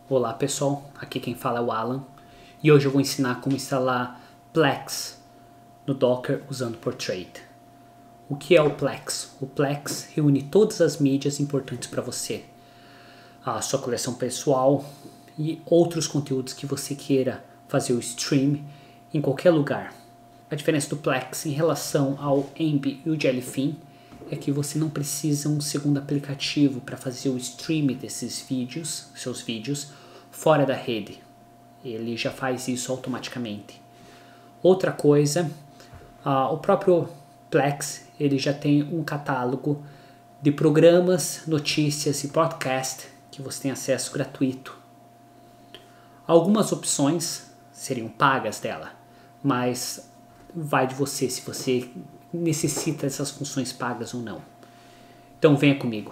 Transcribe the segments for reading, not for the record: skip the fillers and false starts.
Olá pessoal, aqui quem fala é o Alan e hoje eu vou ensinar como instalar Plex no Docker usando Portrait. O que é o Plex? O Plex reúne todas as mídias importantes para você, a sua coleção pessoal e outros conteúdos que você queira fazer o stream em qualquer lugar. A diferença do Plex em relação ao Emb e o Jellyfin é que você não precisa um segundo aplicativo para fazer o stream desses vídeos, seus vídeos, fora da rede. Ele já faz isso automaticamente. Outra coisa, o próprio Plex ele já tem um catálogo de programas, notícias e podcast que você tem acesso gratuito. Algumas opções seriam pagas dela, mas vai de você se você necessita dessas funções pagas ou não. Então venha comigo.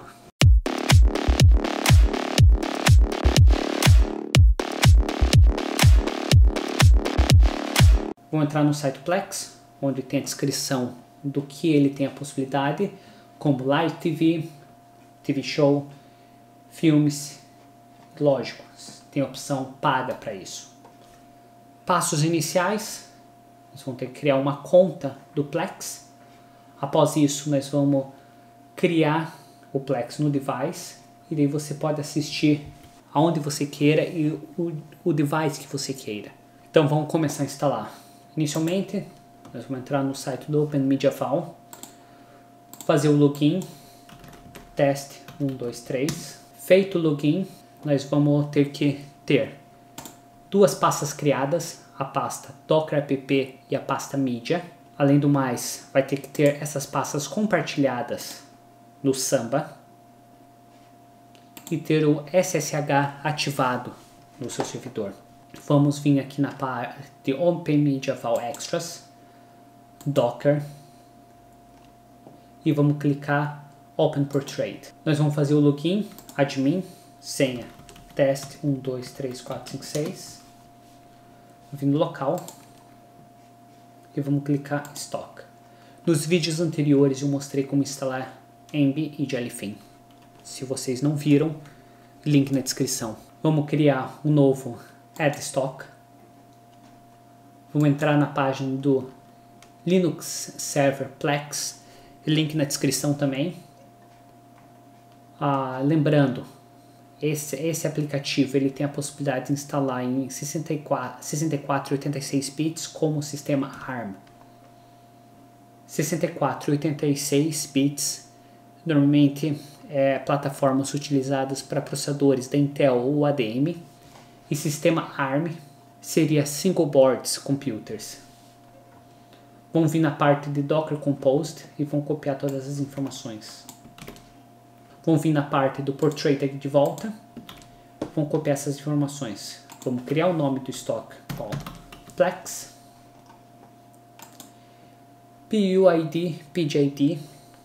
Vou entrar no site Plex, onde tem a descrição do que ele tem a possibilidade, como Live TV, TV Show, filmes, lógico, tem opção paga para isso. Passos iniciais, nós vamos ter que criar uma conta do Plex. Após isso, nós vamos criar o Plex no device e daí você pode assistir aonde você queira e o device que você queira. Então vamos começar a instalar. Inicialmente, nós vamos entrar no site do OpenMediaFile, fazer o login, teste 1, 2, 3. Feito o login, nós vamos ter que ter duas pastas criadas, a pasta Docker App e a pasta Media. Além do mais, vai ter que ter essas pastas compartilhadas no Samba e ter o SSH ativado no seu servidor. Vamos vir aqui na parte de OpenMediaFile Extras, Docker, e vamos clicar Open Portrait. Nós vamos fazer o login, admin, senha, teste 1, 2, 3, 4, 5, 6. Vamos vir no local e vamos clicar Stock. Nos vídeos anteriores eu mostrei como instalar Emb e Jellyfin. Se vocês não viram, link na descrição. Vamos criar um novo Add Stock. Vamos entrar na página do Linux Server Plex, link na descrição também. Lembrando, esse aplicativo ele tem a possibilidade de instalar em 64 e 86 bits como sistema ARM. 64 e 86 bits normalmente plataformas utilizadas para processadores da Intel ou ADM, e sistema ARM seria Single Boards Computers. Vamos vir na parte de Docker Composed e vamos copiar todas as informações. Vamos vir na parte do Portrait aqui de volta. Vamos copiar essas informações. Vamos criar o nome do estoque. Plex. PUID, PGID.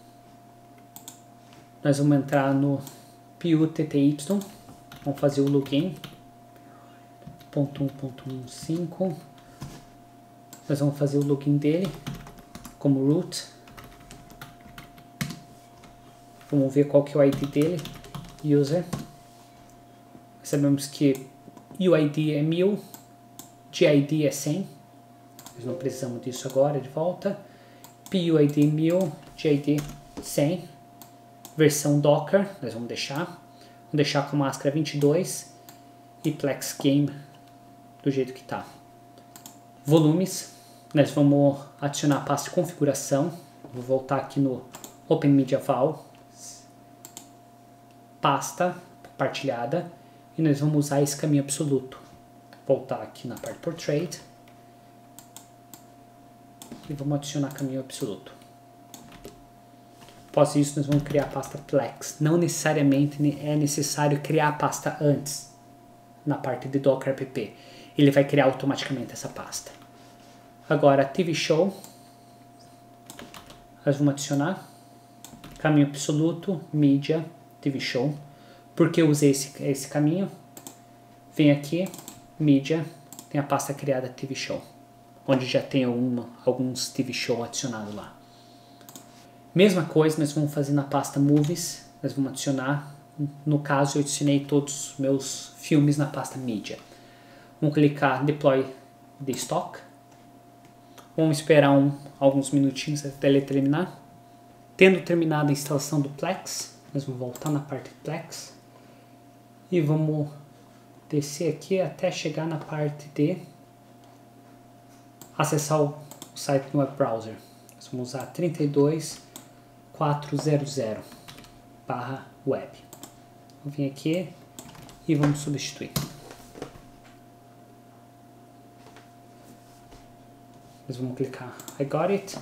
Nós vamos entrar no PUTTY. Vamos fazer o login. .1.15. Nós vamos fazer o login dele como root. Vamos ver qual que é o ID dele. User. Sabemos que UID é 1000, GID é 100. Nós não precisamos disso agora, de volta. PUID 1000, GID 100. Versão Docker, nós vamos deixar com máscara 22 e Plex Game do jeito que está. Volumes, nós vamos adicionar a pasta de configuração. Vou voltar aqui no OpenMediaFile, pasta compartilhada, e nós vamos usar esse caminho absoluto. Voltar aqui na parte Portrait e vamos adicionar caminho absoluto. Após isso, nós vamos criar a pasta Plex. Não necessariamente é necessário criar a pasta antes, na parte de Docker App. Ele vai criar automaticamente essa pasta. Agora, TV Show. Nós vamos adicionar caminho absoluto, Media, TV Show. Por que eu usei esse caminho? Vem aqui, Media, tem a pasta criada TV Show, onde já tem alguns TV Show adicionados lá. Mesma coisa nós vamos fazer na pasta Movies, nós vamos adicionar No caso, eu adicionei todos os meus filmes na pasta mídia. Vamos clicar Deploy the Stock. Vamos esperar alguns minutinhos até ele terminar. Tendo terminado a instalação do Plex, nós vamos voltar na parte do Plex e vamos descer aqui até chegar na parte de acessar o site no web browser. Nós vamos usar 32.400/web. Vamos vir aqui e vamos substituir. Nós vamos clicar I got it.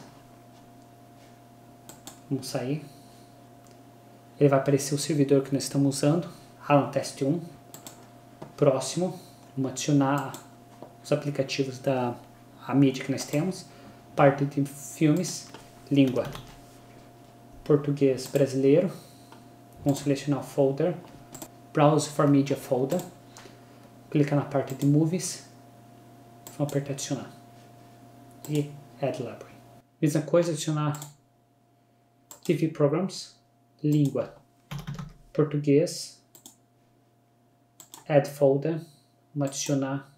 Vamos sair. Ele vai aparecer o servidor que nós estamos usando, Alan Test 1. Próximo, vamos adicionar os aplicativos da mídia que nós temos. Parte de filmes, língua português brasileiro. Vamos selecionar o folder, Browse for Media Folder. Clica na parte de Movies. Vamos apertar adicionar. E Add Library. Mesma coisa, adicionar TV Programs, língua português. Add Folder. Vamos adicionar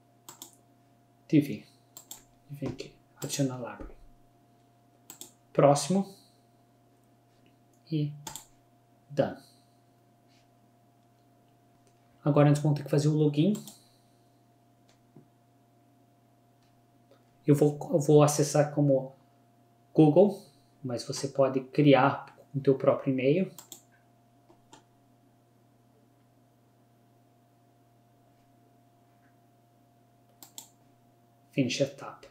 TV. E vem aqui, adicionar Library. Próximo. E Done. Agora nós vamos ter que fazer o login. Eu vou acessar como Google, mas você pode criar o teu próprio e-mail. Finish etapa.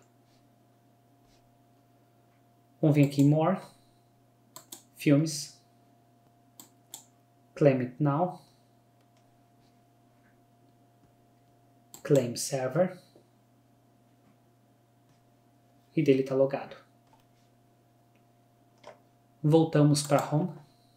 Vamos vir aqui em More, Filmes, Claim It Now, Claim Server, e dele está logado. Voltamos para Home,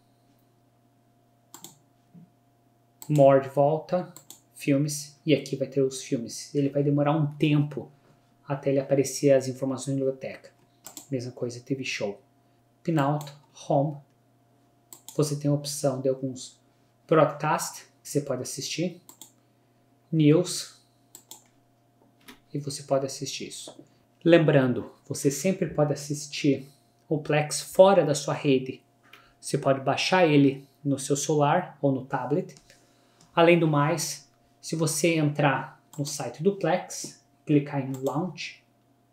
More de volta, Filmes, e aqui vai ter os filmes. Ele vai demorar um tempo até ele aparecer as informações na biblioteca. Mesma coisa, TV Show. Pinout, Home, você tem a opção de alguns broadcast que você pode assistir, News, e você pode assistir isso. Lembrando, você sempre pode assistir o Plex fora da sua rede. Você pode baixar ele no seu celular ou no tablet. Além do mais, se você entrar no site do Plex, clicar em Launch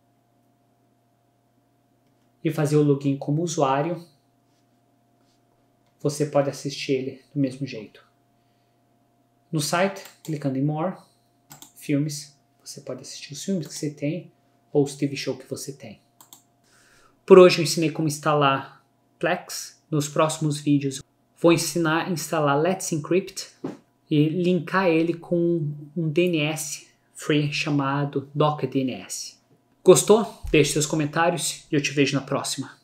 e fazer o login como usuário, você pode assistir ele do mesmo jeito. No site, clicando em More, Filmes, você pode assistir os filmes que você tem ou os TV show que você tem. Por hoje eu ensinei como instalar Plex. Nos próximos vídeos vou ensinar a instalar Let's Encrypt e linkar ele com um DNS free chamado Docker DNS. Gostou? Deixe seus comentários e eu te vejo na próxima.